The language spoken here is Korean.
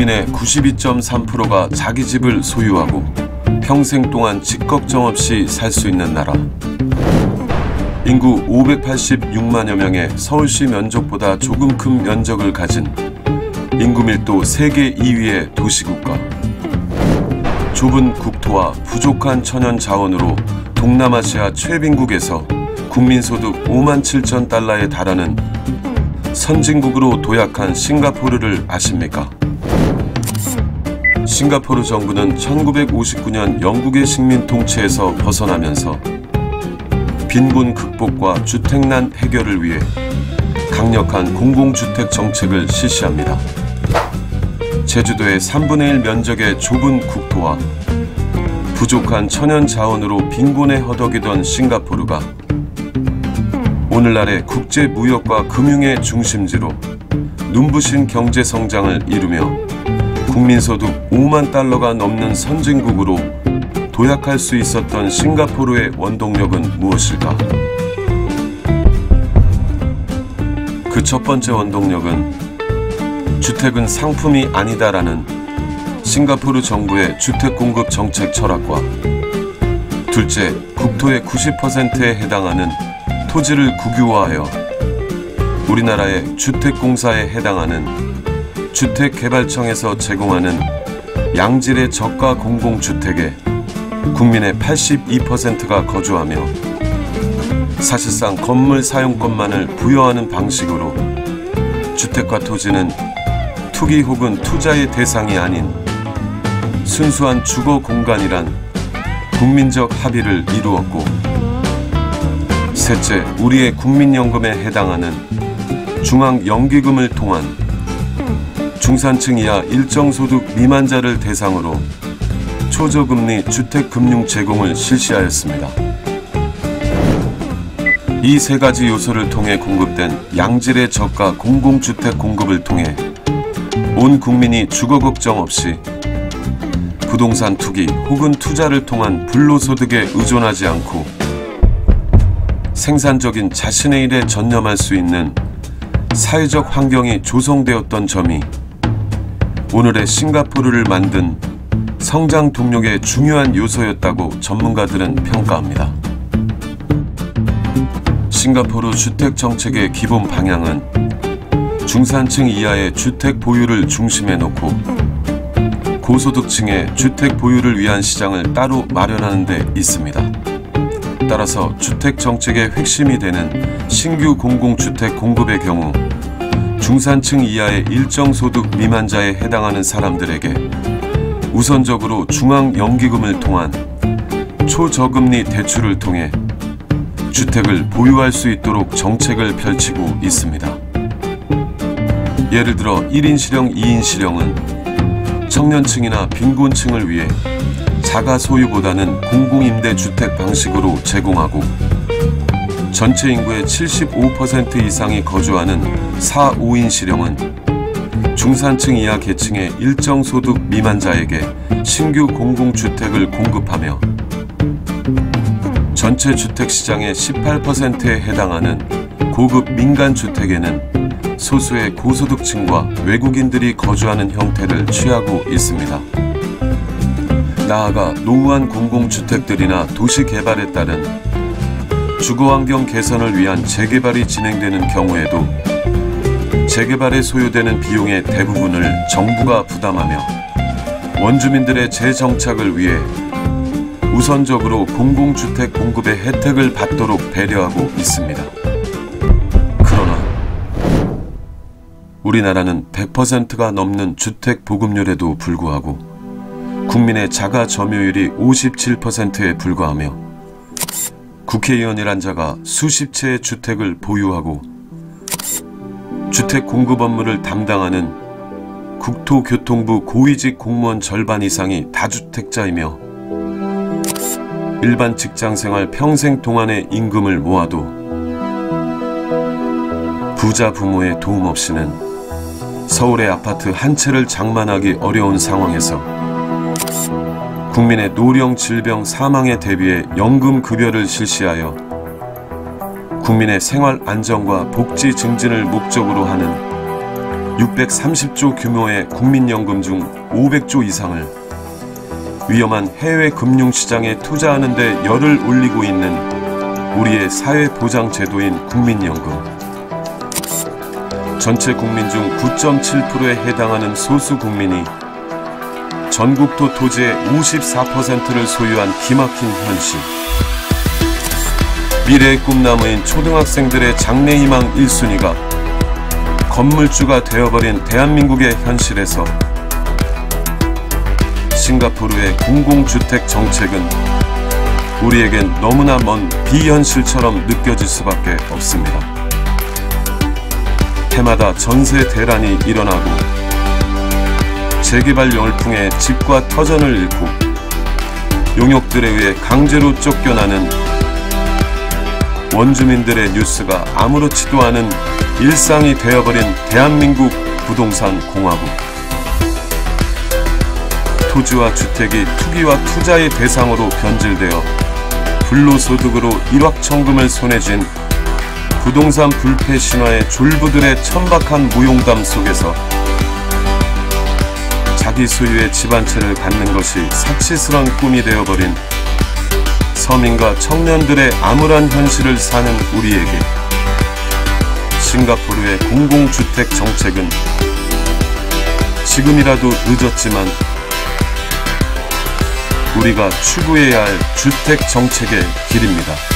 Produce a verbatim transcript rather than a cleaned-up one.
국민의 구십이 점 삼 퍼센트가 자기 집을 소유하고 평생 동안 집 걱정 없이 살 수 있는 나라. 인구 오백팔십육만여 명의 서울시 면적보다 조금 큰 면적을 가진 인구 밀도 세계 이 위의 도시국가. 좁은 국토와 부족한 천연 자원으로 동남아시아 최빈국에서 국민소득 오만 칠천 달러에 달하는 선진국으로 도약한 싱가포르를 아십니까? 싱가포르 정부는 천구백오십구 년 영국의 식민 통치에서 벗어나면서 빈곤 극복과 주택난 해결을 위해 강력한 공공주택 정책을 실시합니다. 제주도의 삼분의 일 면적의 좁은 국토와 부족한 천연 자원으로 빈곤에 허덕이던 싱가포르가 오늘날의 국제 무역과 금융의 중심지로 눈부신 경제 성장을 이루며 국민소득 오만 달러가 넘는 선진국으로 도약할 수 있었던 싱가포르의 원동력은 무엇일까? 그 첫 번째 원동력은 주택은 상품이 아니다라는 싱가포르 정부의 주택 공급 정책 철학과 둘째, 국토의 구십 퍼센트에 해당하는 토지를 국유화하여 우리나라의 주택공사에 해당하는 주택개발청에서 제공하는 양질의 저가 공공주택에 국민의 팔십이 퍼센트가 거주하며 사실상 건물 사용권만을 부여하는 방식으로 주택과 토지는 투기 혹은 투자의 대상이 아닌 순수한 주거 공간이란 국민적 합의를 이루었고, 셋째, 우리의 국민연금에 해당하는 중앙연기금을 통한 중산층 이하 일정 소득 미만자를 대상으로 초저금리 주택금융 제공을 실시하였습니다. 이 세 가지 요소를 통해 공급된 양질의 저가 공공주택 공급을 통해 온 국민이 주거 걱정 없이 부동산 투기 혹은 투자를 통한 불로소득에 의존하지 않고 생산적인 자신의 일에 전념할 수 있는 사회적 환경이 조성되었던 점이 오늘의 싱가포르를 만든 성장 동력의 중요한 요소였다고 전문가들은 평가합니다. 싱가포르 주택 정책의 기본 방향은 중산층 이하의 주택 보유를 중심에 놓고 고소득층의 주택 보유를 위한 시장을 따로 마련하는 데 있습니다. 따라서 주택 정책의 핵심이 되는 신규 공공주택 공급의 경우 중산층 이하의 일정 소득 미만자에 해당하는 사람들에게 우선적으로 중앙연기금을 통한 초저금리 대출을 통해 주택을 보유할 수 있도록 정책을 펼치고 있습니다. 예를 들어 일 인 실형, 이 인 실형은 청년층이나 빈곤층을 위해 자가 소유보다는 공공임대주택 방식으로 제공하고, 전체 인구의 칠십오 퍼센트 이상이 거주하는 사, 오 인 실형은 중산층 이하 계층의 일정 소득 미만자에게 신규 공공주택을 공급하며 전체 주택시장의 십팔 퍼센트에 해당하는 고급 민간주택에는 소수의 고소득층과 외국인들이 거주하는 형태를 취하고 있습니다. 나아가 노후한 공공주택들이나 도시개발에 따른 주거환경 개선을 위한 재개발이 진행되는 경우에도 재개발에 소요되는 비용의 대부분을 정부가 부담하며 원주민들의 재정착을 위해 우선적으로 공공주택 공급의 혜택을 받도록 배려하고 있습니다. 그러나 우리나라는 백 퍼센트가 넘는 주택 보급률에도 불구하고 국민의 자가 점유율이 오십칠 퍼센트에 불과하며 국회의원이란 자가 수십 채의 주택을 보유하고 주택 공급 업무를 담당하는 국토교통부 고위직 공무원 절반 이상이 다주택자이며 일반 직장생활 평생 동안의 임금을 모아도 부자 부모의 도움 없이는 서울의 아파트 한 채를 장만하기 어려운 상황에서 국민의 노령, 질병, 사망에 대비해 연금급여를 실시하여 국민의 생활 안정과 복지 증진을 목적으로 하는 육백삼십조 규모의 국민연금 중 오백조 이상을 위험한 해외 금융시장에 투자하는 데 열을 올리고 있는 우리의 사회보장제도인 국민연금. 전체 국민 중 구 점 칠 퍼센트에 해당하는 소수 국민이 전국토 토지의 오십사 퍼센트를 소유한 기막힌 현실. 미래의 꿈나무인 초등학생들의 장래희망 일 순위가 건물주가 되어버린 대한민국의 현실에서 싱가포르의 공공주택 정책은 우리에겐 너무나 먼 비현실처럼 느껴질 수밖에 없습니다. 해마다 전세 대란이 일어나고 재개발 열풍에 집과 터전을 잃고 용역들에 의해 강제로 쫓겨나는 원주민들의 뉴스가 아무렇지도 않은 일상이 되어버린 대한민국 부동산 공화국. 토지와 주택이 투기와 투자의 대상으로 변질되어 불로소득으로 일확천금을 손에 쥔 부동산 불패 신화의 졸부들의 천박한 무용담 속에서 자기 소유의 집 한 채를 갖는 것이 사치스런 꿈이 되어버린 서민과 청년들의 암울한 현실을 사는 우리에게 싱가포르의 공공주택 정책은 지금이라도 늦었지만 우리가 추구해야 할 주택 정책의 길입니다.